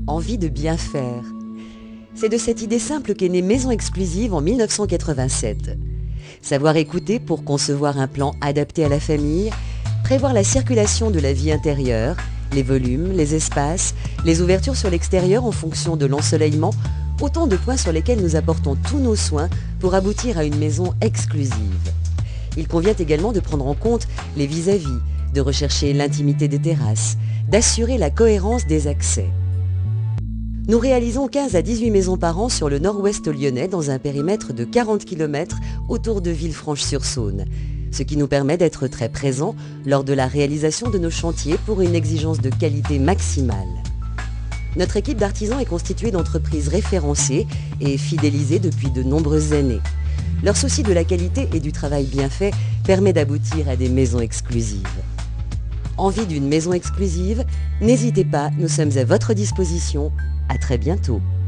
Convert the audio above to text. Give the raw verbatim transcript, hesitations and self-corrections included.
envie de bien faire. C'est de cette idée simple qu'est née Maison Exclusive en mille neuf cent quatre-vingt-sept. Savoir écouter pour concevoir un plan adapté à la famille, prévoir la circulation de la vie intérieure, les volumes, les espaces, les ouvertures sur l'extérieur en fonction de l'ensoleillement, autant de points sur lesquels nous apportons tous nos soins pour aboutir à une maison exclusive. Il convient également de prendre en compte les vis-à-vis, de rechercher l'intimité des terrasses, d'assurer la cohérence des accès. Nous réalisons quinze à dix-huit maisons par an sur le nord-ouest lyonnais dans un périmètre de quarante kilomètres autour de Villefranche-sur-Saône, ce qui nous permet d'être très présents lors de la réalisation de nos chantiers pour une exigence de qualité maximale. Notre équipe d'artisans est constituée d'entreprises référencées et fidélisées depuis de nombreuses années. Leur souci de la qualité et du travail bien fait permet d'aboutir à des maisons exclusives. Envie d'une maison exclusive? N'hésitez pas, nous sommes à votre disposition. À très bientôt.